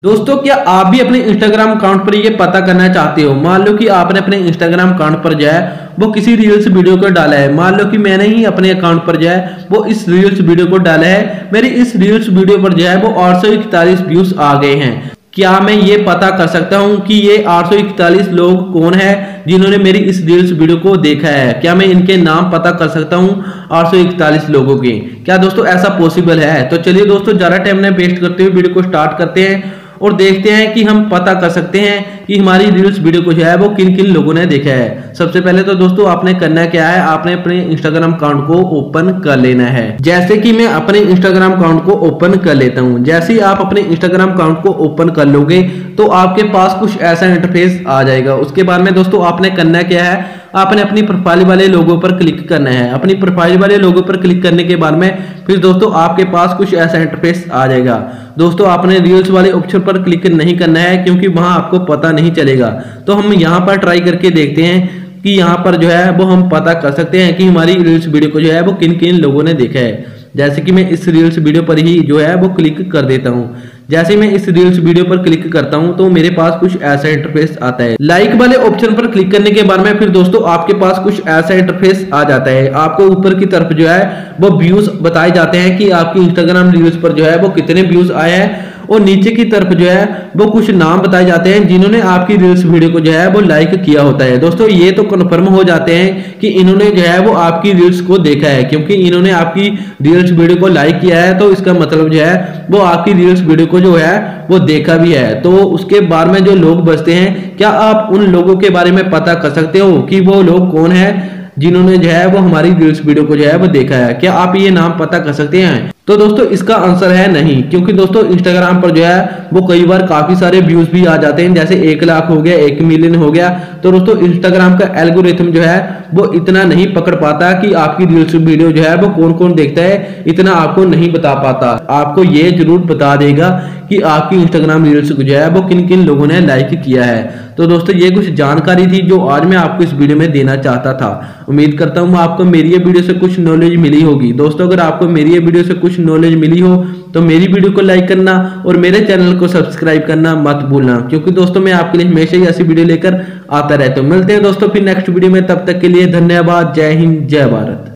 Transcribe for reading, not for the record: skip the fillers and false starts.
दोस्तों, क्या आप भी अपने इंस्टाग्राम अकाउंट पर ये पता करना चाहते हो? मान लो कि आपने अपने इंस्टाग्राम अकाउंट पर जो है वो किसी रील्स वीडियो को डाला है। मान लो कि मैंने ही अपने अकाउंट पर जो है वो इस रील्स वीडियो को डाला है। मेरी इस रील्स वीडियो पर जो है वो 841 व्यूज आ गए हैं। क्या मैं ये पता कर सकता हूं कि ये 841 लोग कौन है जिन्होंने मेरी इस रील्स वीडियो को देखा है? क्या मैं इनके नाम पता कर सकता हूं 841 लोगों के? क्या दोस्तों ऐसा पॉसिबल है? तो चलिए दोस्तों, ज्यादा टाइम नहीं वेस्ट करते हुए वीडियो को स्टार्ट करते हैं और देखते हैं कि हम पता कर सकते हैं कि हमारी रील्स वीडियो को जो है वो किन किन लोगों ने देखा है। सबसे पहले तो दोस्तों आपने करना क्या है, आपने अपने इंस्टाग्राम अकाउंट को ओपन कर लेना है। जैसे कि मैं अपने इंस्टाग्राम अकाउंट को ओपन कर लेता हूं। जैसे ही आप अपने इंस्टाग्राम अकाउंट को ओपन कर लोगे तो आपके पास कुछ ऐसा इंटरफेस आ जाएगा। उसके बाद में दोस्तों आपने करना क्या है, आपने अपनी प्रोफाइल वाले लोगो पर क्लिक करना है। अपनी प्रोफाइल वाले लोगो पर क्लिक करने के बाद में फिर दोस्तों आपके पास कुछ ऐसा इंटरफेस आ जाएगा। दोस्तों आपने रील्स वाले ऑप्शन पर क्लिक नहीं करना है क्योंकि वहां आपको पता नहीं चलेगा। तो हम यहां पर ट्राई करके देखते हैं कि यहां पर जो है वो हम पता कर सकते हैं कि हमारी रील्स वीडियो को जो है वो किन किन लोगों ने देखा है। जैसे कि मैं इस रील्स वीडियो पर ही जो है वो क्लिक कर देता हूं। जैसे मैं इस रील्स वीडियो पर क्लिक करता हूं तो मेरे पास कुछ ऐसा इंटरफेस आता है। लाइक वाले ऑप्शन पर क्लिक करने के बाद में फिर दोस्तों आपके पास कुछ ऐसा इंटरफेस आ जाता है। आपको ऊपर की तरफ जो है वो व्यूज बताए जाते हैं कि आपकी इंस्टाग्राम रील्स पर जो है वो कितने व्यूज आए हैं, और नीचे की तरफ जो है वो कुछ नाम बताए जाते हैं जिन्होंने आपकी रील्स वीडियो को जो है वो लाइक किया होता है। दोस्तों ये तो कन्फर्म हो जाते हैं कि इन्होंने जो है वो आपकी रील्स को देखा है, क्योंकि इन्होंने आपकी रील्स वीडियो को लाइक किया है तो इसका मतलब जो है वो आपकी रील्स वीडियो को जो है वो देखा भी है। तो उसके बाद में जो लोग बचते हैं, क्या आप उन लोगों के बारे में पता कर सकते हो कि वो लोग कौन है जिन्होंने जो है वो हमारी रील्स वीडियो को जो है वो देखा है? क्या आप ये नाम पता कर सकते हैं? तो दोस्तों इसका आंसर है नहीं, क्योंकि दोस्तों इंस्टाग्राम पर जो है वो कई बार काफी सारे व्यूज भी आ जाते हैं। जैसे 1 लाख हो गया, 1 मिलियन हो गया। तो दोस्तों इंस्टाग्राम का एल्गोरिथम जो है वो इतना नहीं पकड़ पाता कि आपकी रील्स वीडियो जो है वो कौन कौन देखता है, इतना आपको नहीं बता पाता। आपको ये जरूर बता देगा कि आपकी इंस्टाग्राम रील्स को जो है वो किन किन लोगों ने लाइक किया है। तो दोस्तों ये कुछ जानकारी थी जो आज मैं आपको इस वीडियो में देना चाहता था। उम्मीद करता हूँ आपको मेरी ये वीडियो से कुछ नॉलेज मिली होगी। दोस्तों अगर आपको मेरी ये वीडियो से कुछ नॉलेज मिली हो तो मेरी वीडियो को लाइक करना और मेरे चैनल को सब्सक्राइब करना मत भूलना, क्योंकि दोस्तों मैं आपके लिए हमेशा ही ऐसी वीडियो लेकर आता रहता हूँ। मिलते हैं दोस्तों फिर नेक्स्ट वीडियो में, तब तक के लिए धन्यवाद। जय हिंद, जय भारत।